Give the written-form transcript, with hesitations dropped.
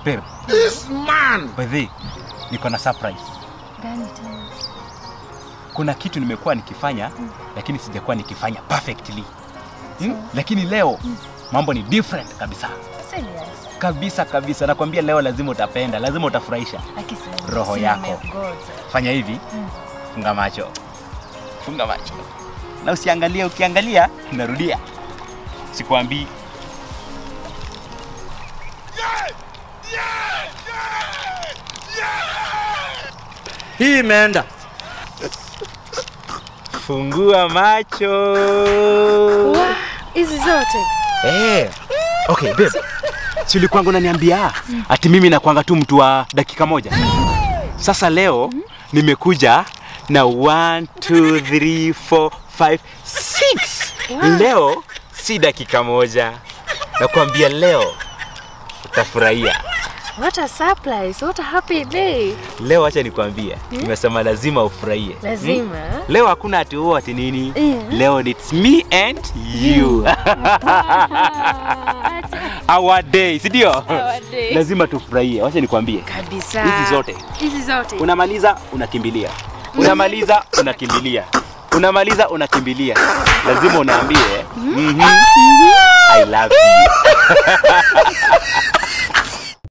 Babe. This man. By the way, niko na surprise. Gani tena? Kuna kitu nimekuwa nikifanya lakini sijakuwa nikifanya perfectly. Lakini leo mambo ni different kabisa. Serious? Kabisa. Nakwambia leo lazima utapenda, lazima utafurahisha roho yako. Fanya hivi. Funga macho. Na usiangalie, ukiangalia narudia. Sikwambii. Hii imeenda. Fungua macho. Hizi zote? Okay, babe. Si ulikuwa unaniambia ati mimi nakuanga tu mtu wa dakika moja. Sasa leo nimekuja na 1 2 3 4 5 6. Leo si dakika moja. Nakwambia leo utafurahia. What a surprise, what a happy day. Leo acha nikwambie, nimesema lazima ufurahie. Lazima. Leo hakuna ati nini. Leo it's me and you. Our day, si ndio? Lazima tufurahie. Acha nikwambie. Kabisa. Hizi zote. Unamaliza unakimbilia. Unamaliza unakimbilia. Lazima unaambie I love you.